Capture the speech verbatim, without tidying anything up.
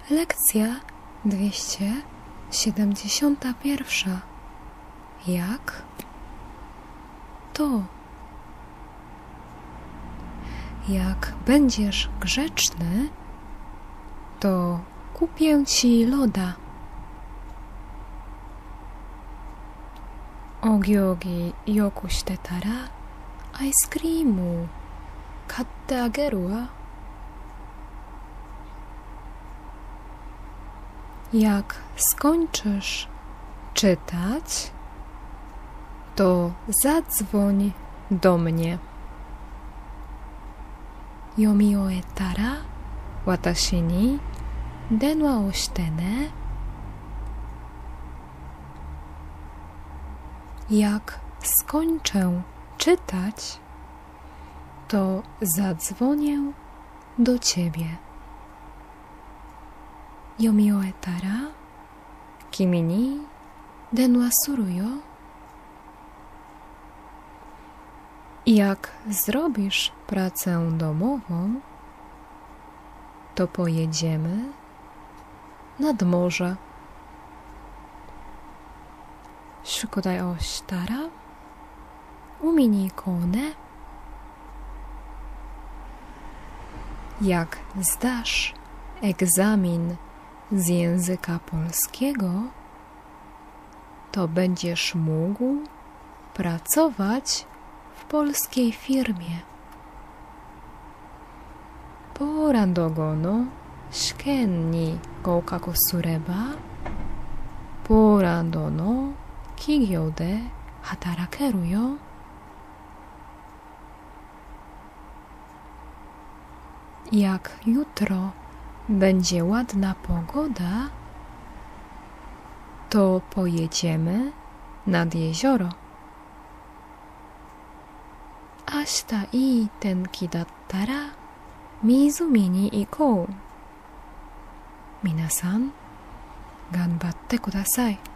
Lekcja dwieście siedemdziesiąt jeden. Jak? To. Jak będziesz grzeczny, to kupię ci loda. Ogiogi yoku shite tara ice creamu katte ageru wa. Jak skończysz czytać, to zadzwoń do mnie. Yomi oetara watashi ni denwa o shite ne. Jak skończę czytać, to zadzwonię do ciebie. Yomi oetara kimi ni denwa suru yo. Jak zrobisz pracę domową, to pojedziemy nad morze. Shukodai o shitara umi ni ikou ne. Jak zdasz egzamin z języka polskiego, to będziesz mógł pracować w polskiej firmie. Porandogo no shiken ni goukaku sureba, porando no kigyou de hatarakeru yo. Jak jutro będzie ładna pogoda, to pojedziemy nad jezioro. Ashita ii tenki dattara mizumi ni ikou. Minasan, ganbatte kudasai.